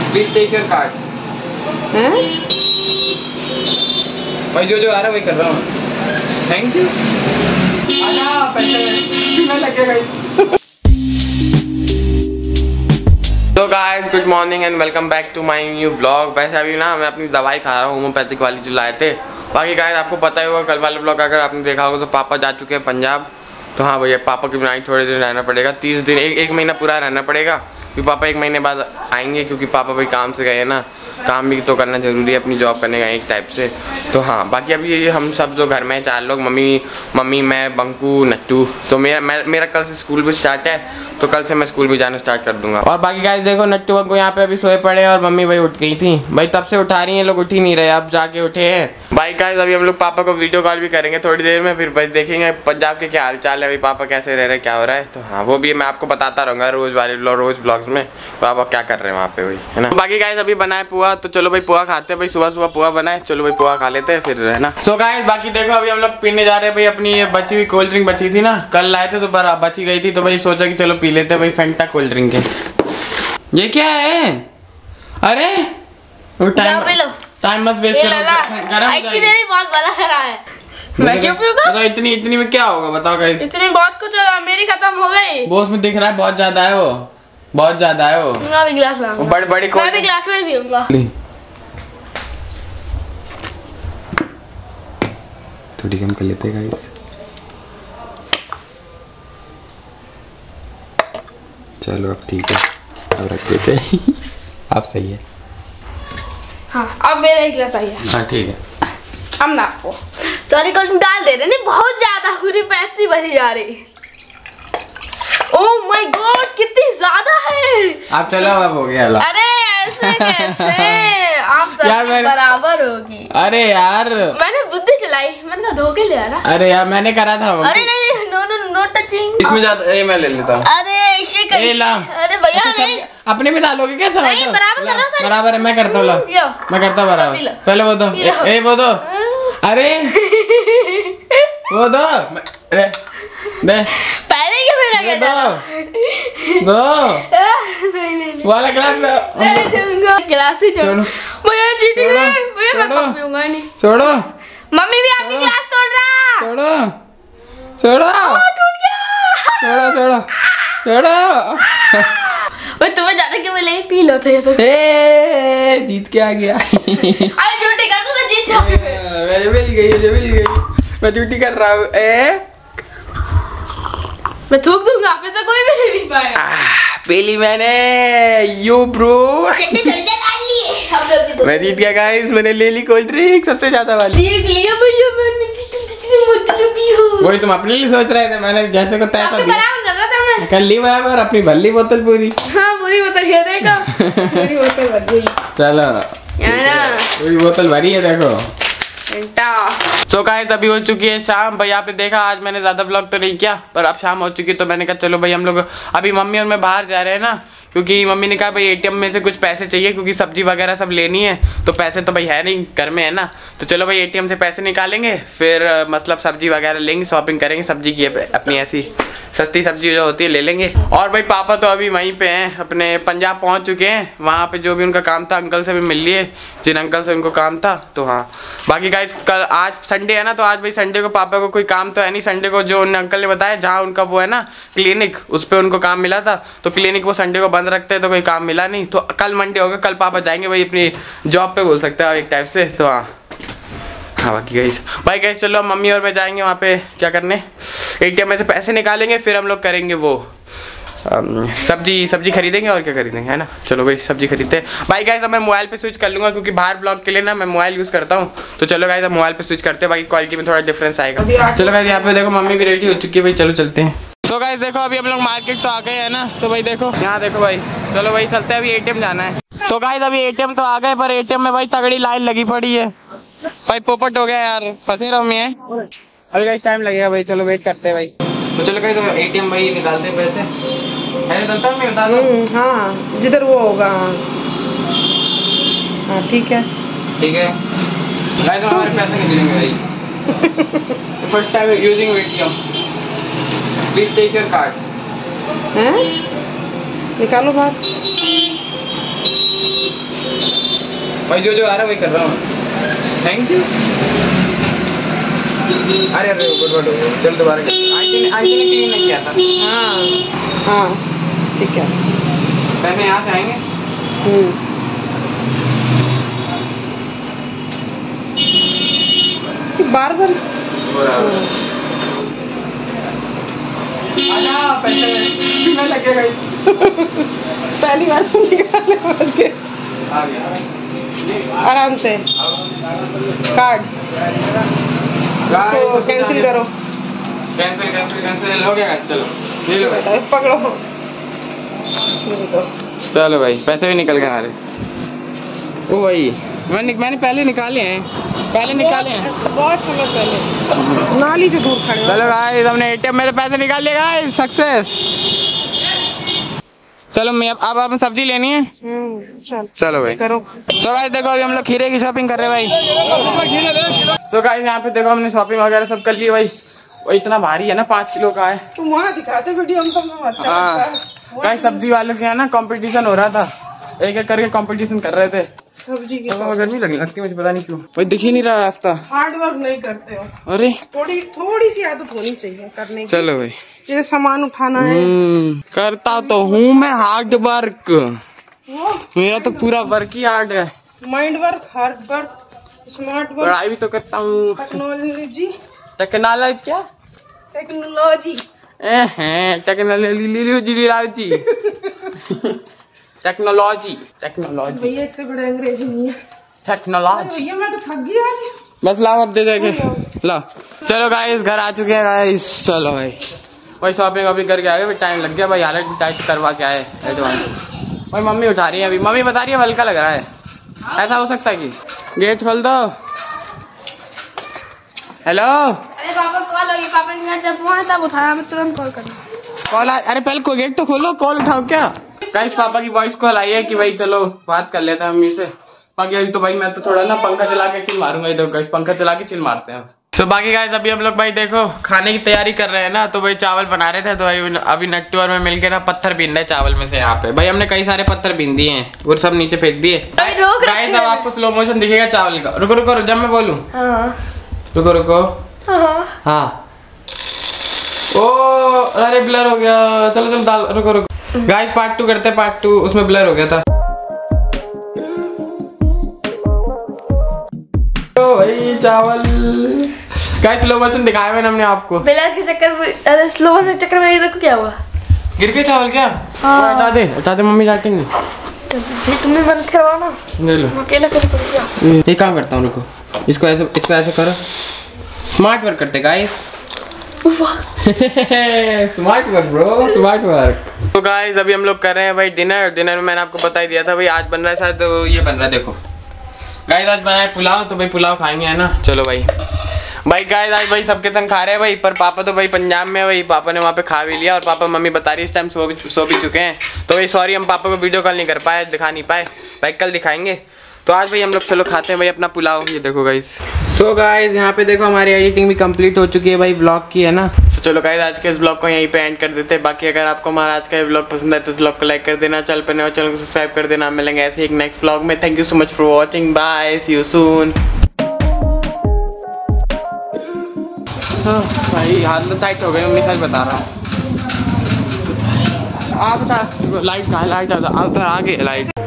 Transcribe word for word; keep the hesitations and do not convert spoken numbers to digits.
Please take your card. हैं? भाई जो जो आ रहा है वही कर रहा हूँ। Thank you. आना पैसे में लगेगा। तो guys good morning and welcome back to my new blog. वैसे अभी ना मैं अपनी दवाई खा रहा हूँ, होम्योपैथिक वाली जो लाए थे। बाकी गाइस आपको पता ही होगा, कल वाले ब्लॉग अगर आपने देखा होगा तो पापा जा चुके हैं पंजाब। तो हाँ भैया, पापा की बिना थोड़े दिन रहना पड़ेगा, तीस दिन एक एक महीना पूरा रहना पड़ेगा, क्योंकि पापा एक महीने बाद आएंगे, क्योंकि पापा भाई काम से गए हैं ना, काम भी तो करना ज़रूरी है, अपनी जॉब करने का एक टाइप से। तो हाँ बाकी अभी ये हम सब जो घर में हैं चार लोग, मम्मी मम्मी मैं बंकू नट्टू। तो मेरा मैं, मेरा कल से स्कूल भी स्टार्ट है, तो कल से मैं स्कूल भी जाना स्टार्ट कर दूंगा। और बाकी गाइस देखो, नट्टू बंकू यहाँ पे अभी सोए पड़े और मम्मी भाई उठ गई थी भाई, तब से उठा रही हैं लोग, उठ ही नहीं रहे, अब जाके उठे हैं भाई। गाइस अभी हम लोग पापा को वीडियो कॉल भी करेंगे थोड़ी देर में, फिर भाई देखेंगे पंजाब के क्या हाल चाल है, भाई पापा कैसे रह रहे हैं, क्या हो रहा है। तो हाँ वो भी मैं आपको बताता रहूँगा रोज वाले रोज ब्लॉग्स में पापा क्या कर रहे हैं वहाँ पे भाई, है ना। बाकी गाइस अभी बनाए पुआ, तो चलो भाई पुआ खाते हैं भाई, सुबह सुबह पुआ बनाए, चलो भाई पुआ खा लेते हैं फिर, है ना। सो गाइस बाकी देखो अभी हम लोग पीने जा रहे हैं भाई, अपनी ये बची हुई कोल्ड ड्रिंक बची थी ना, कल लाए थे तो पर बची गई थी, तो भाई सोचा कि चलो पी लेते हैं भाई फैंटा कोल्ड ड्रिंक है। ये क्या है? अरे टाइम टाइम मत वेस्ट करो, गरम हो जाएगी। बहुत बड़ा खरा है, मैं क्यों पीऊंगा? बताओ इतनी इतनी में क्या होगा बताओ गाइस। इतनी बहुत कुछ होगा, मेरी खत्म हो गई। वो उसमें दिख रहा है बहुत ज्यादा है, वो बहुत ज्यादा है वो। मैं भी गिलास लाऊंगा, बड़ी बड़ी मैं भी गिलास में पीऊंगा। थोड़ी कम कर लेते हैं गाइस। चलो अब ठीक है, अब रख देते हैं। अब सही है। हाँ अब मेरा एक गिलास आई है। हाँ ठीक है, अब ना आपको सॉरी कल डाल दे रहे नहीं, बहुत ज्यादा पूरी पेप्सी भरी जा रही। ओह माय गॉड कितनी ज्यादा है। अब चलो अब हो गया। अरे ऐसे कैसे आप सब मैंने... बराबर होगी। अरे यार मैंने बुद्धि चलाई, मैंने कहा धोखे ले आ रहा। अरे यार मैंने करा था। अरे नहीं नो नो नो टचिंग। इसमें ज्यादा ये मैं ले लेता हूँ। अरे ऐसे कैसे? अरे भैया अच्छा, नहीं अपने में डालोगे क्या? सब नहीं बराबर कर रहा है, बराबर है, मैं करता हूँ, मैं करता हूँ बराबर। पहले वो दो, ए वो दो, अरे वो दो दे, पहले क्यों मेरा क्या दो दो नहीं नहीं वाला गिलास दो, गिलास ही छोड़ो भैया, चीटिंग है भैया, मैं कब पीऊंगा नहीं। छोड़ो, मम्मी भी आपकी गिलास तोड़ रहा। छोड़ो छोड़ो टूट गया, छोड़ो छोड़ो छोड़ो। भाई तुम्हें ज्यादा क्यों मिले, पी लो तो ये तो। ए जीत के आ गया। अरे झूठी कर तू, जीत जाओगे। मैं मिल गई, मुझे मिल गई, मैं झूठी कर रहा हूँ। ए मैं थूक दूंगा, फिर तो कोई भी नहीं पी पाएगा। पहली मैंने यू ब्रो। मैं जीत गया गाइस, मैंने ले ली कोल्ड ड्रिंक सबसे ज्यादा वाली। देख लिया भैया मैंने कितनी मतलबी हो। वही तुम अपने लिए सोच रहे थे, मैंने जैसे को तैसा दिया। बराबर कर रहा था मैं, कर ली बराबर, अपनी भल्ली बोतल पूरी। हाँ पूरी बोतल ये देखो, पूरी बोतल भर गई। चलो यार पूरी बोतल भरी है देखो। सो गाइस अभी हो चुकी है शाम भाई, आपने देखा आज मैंने ज्यादा ब्लॉग तो नहीं किया, पर अब शाम हो चुकी है, तो मैंने कहा चलो भाई हम लोग अभी मम्मी और मैं बाहर जा रहे हैं ना, क्योंकि मम्मी ने कहा भाई एटीएम में से कुछ पैसे चाहिए, क्योंकि सब्जी वगैरह सब लेनी है, तो पैसे तो भाई है नहीं घर में, है ना। तो चलो भाई एटीएम से पैसे निकालेंगे, फिर मतलब सब्जी वगैरह लेंगे, शॉपिंग करेंगे सब्जी की, अपनी ऐसी सस्ती सब्जी जो होती है ले लेंगे। और भाई पापा तो अभी वहीं पे हैं, अपने पंजाब पहुंच चुके हैं, वहाँ पे जो भी उनका काम था अंकल से भी मिल लिए, जिन अंकल से उनको काम था। तो हाँ बाकी गाइस कल आज संडे है ना, तो आज भाई संडे को पापा को कोई काम तो है नहीं, संडे को जो उन अंकल ने बताया जहाँ उनका वो है ना क्लिनिक, उस पर उनको काम मिला था, तो क्लिनिक वो संडे को बंद रखते हैं, तो कोई काम मिला नहीं, तो कल मंडे होगा, कल पापा जाएंगे भाई अपनी जॉब पे बोल सकते हैं एक टाइप से। तो हाँ हाँ बाकी गाइस भाई गाइस चलो मम्मी और मैं जाएंगे वहाँ पे क्या करने, एटीएम में से पैसे निकालेंगे, फिर हम लोग करेंगे वो सब्जी सब्जी खरीदेंगे और क्या खरीदेंगे, है ना। चलो भाई सब्जी खरीदते हैं। भाई गाइस अब मैं मोबाइल पे स्विच कर लूँगा, क्योंकि बाहर ब्लॉग के लिए ना मैं मोबाइल यूज़ करता हूँ, तो चलो गाइस अब मोबाइल पे स्विच करते हैं, बाकी क्वालिटी में थोड़ा डिफरेंस आएगा। चलो गाइस यहाँ पे देखो मम्मी भी रेडी हो चुकी है भाई, चलो चलते हैं। तो गाइस देखो अभी हम लोग मार्केट तो आ गए हैं ना, तो भाई देखो यहाँ देखो भाई, चलो भाई चलते हैं, अभी एटीएम जाना है। तो गाइस अभी एटीएम तो आ गए, पर एटीएम में भाई तगड़ी लाइन लगी पड़ी है भाई, पोपट हो गया यार, फंसे रहो मैं, अभी गाइस टाइम लगेगा भाई, चलो वेट करते हैं भाई। तो चलो गाइस एटीएम भाई निकालते हैं पैसे, मैं निकलता हूँ, मैं बता दूँ। हाँ जिधर वो होगा, हाँ ठीक है ठीक है गाइस, हमारे पैसे नहीं मिलेंगे भाई। First time using ATM, please take your card. हैं निकालो बाहर। भाई जो जो आ रहा है वही कर रहा हूँ। Thank you. अरे अरे गुड गुड चल दोबारा कर। आंटी ने आंटी ने क्लीन नहीं किया था। हाँ हाँ ठीक है। पैसे यहाँ से आएंगे। हम्म बार बार आजा पैसे कितना लगेगा? पहली बार तो निकाले बस के आ गया आराम से कार्ड इसको कैंसिल करो। कैंसिल कैंसिल कैंसिल हो गया। चलो ले लो भाई। पकड़ो ये तो चलो भाई पैसे भी निकल गए हमारे। ओ भाई मैंने मैंने पहले निकाले हैं पहले निकाले हैं बहुत समय पहले नाली से दूर खड़े हो। चलो गाइस हमने एटीएम में से पैसे निकाल लिए गाइस सक्सेस। चलो मैं अब अब हम सब्जी लेनी है। चल चलो भाई करो। तो गाइस देखो अभी हम लोग खीरे की शॉपिंग कर रहे हैं भाई। तो गाइस यहाँ पे देखो हमने शॉपिंग वगैरह सब कर ली भाई। वो इतना भारी है ना पाँच किलो का है। तुम वहाँ दिखाते वीडियो में तो अच्छा लगता है। गाइस सब्जी वालों के यहाँ ना कंपटीशन हो रहा था। एक एक करके कंपटीशन कर रहे थे। सब्जी की तो गर्मी लगने लगती है मुझे पता नहीं क्यों। भाई दिख ही नहीं रहा रास्ता। हार्ड वर्क नहीं करते हो। अरे थोड़ी थोड़ी सी आदत होनी चाहिए करने की। चलो भाई जैसे सामान उठाना है करता तो हूँ मैं हार्ड वर्क। वो मेरा तो पूरा वर्क ही हार्ड है। Mind work hard work smart work पढ़ाई भी तो करता हूँ। टेक्नोलॉजी टेक्नोलॉजी क्या टेक्नोलॉजी टेक्नोलॉजी टेक्नोलॉजी टेक्नोलॉजी भैया इतने बड़े अंग्रेजी नहीं है। टेक्नोलॉजी भैया मैं तो थक गई आज। बस लाओ अब दे देंगे ला। चलो गाइस घर आ चुके हैं गाइस। चलो भाई भाई शॉपिंग अभी करके आए भाई टाइम लग गया भाई। हालत टाइट करवा के आए भाई। मम्मी उठा रही है अभी। मम्मी बता रही है हल्का लग रहा है। ऐसा हो सकता है कि गेट खोल दो। हेलो अरे पापा कॉल होगी। पापा ने जब फोन तब उठाया मैं तुरंत कॉल करना। कॉल अरे पहले को गेट तो खोलो कॉल उठाओ क्या। गाइस पापा की वॉइस कॉल आई है कि भाई चलो बात कर लेते हैं मम्मी से। बाकी अभी तो भाई मैं तो थोड़ा ना पंखा चला के चिल मारूंगा। इधर गाइस पंखा चला के चिल मारते हैं। तो बाकी गाइस अभी हम लोग भाई देखो खाने की तैयारी कर रहे हैं ना। तो भाई चावल बना रहे थे तो भाई अभी नट्टू और में मिलके ना पत्थर बीन रहे चावल में से। यहाँ पे भाई हमने कई सारे पत्थर बीन दिए हैं और सब नीचे फेंक दिए। गाइस अब आपको स्लो मोशन दिखेगा चावल का। रुको रुको जब मैं बोलूं रुको रुको। हाँ ओ अरे ब्लर हो गया। चलो चलो दाल रुको रुको। गाइस पार्ट टू करते हैं पार्ट टू। उसमें ब्लर हो गया था। तो भाई चावल गाइस स्लो मोशन दिखाया मैंने हमने आपको। ब्लर के चक्कर में अरे स्लो मोशन के चक्कर में ये देखो क्या हुआ। गिर के चावल क्या। हाँ। हटा दे हटा दे मम्मी डांटेंगे। तुम्हें बंद करवाओ ना। ले लो अकेला कर पड़ेगा। ये काम करता हूँ रुको। इसको ऐसे इसको ऐसे करो। स्मार्ट वर्क करते guys. Smart work bro smart work. तो गाइस अभी हम लोग कर रहे हैं भाई डिनर। डिनर में मैंने आपको बता ही दिया था भाई आज बन रहा है शायद तो ये बन रहा है। देखो गाइस आज बना है पुलाव। तो भाई पुलाव खाएंगे है ना। चलो भाई भाई गाइस आज भाई सबके संग खा रहे हैं भाई। पर पापा तो भाई पंजाब में भाई पापा ने वहाँ पे खा भी लिया। और पापा मम्मी बता रही है इस टाइम सो भी सो भी चुके हैं। तो भाई सॉरी हम पापा को वीडियो कॉल नहीं कर पाए दिखा नहीं पाए भाई। कल दिखाएंगे। तो आज भाई हम लोग चलो खाते हैं भाई अपना पुलाव। ये देखो गाइस। सो गाइस यहाँ पे देखो हमारी एडिटिंग भी कंप्लीट हो चुकी है भाई ब्लॉग की है ना। तो चलो गाइस आज के इस ब्लॉग को यहीं पे एंड कर देते हैं। बाकी अगर आपको हमारा आज का ये ब्लॉग पसंद है तो इस ब्लॉग को लाइक कर देना। चैनल पर नए चैनल को सब्सक्राइब कर देना। मिलेंगे ऐसे एक नेक्स्ट ब्लॉग में। Thank you so much for watching. Bye see you soon. भाई हालत टाइट हो गई मम्मी सच बता रहा हूँ। आप लाइट कहाँ लाइट आगे लाइट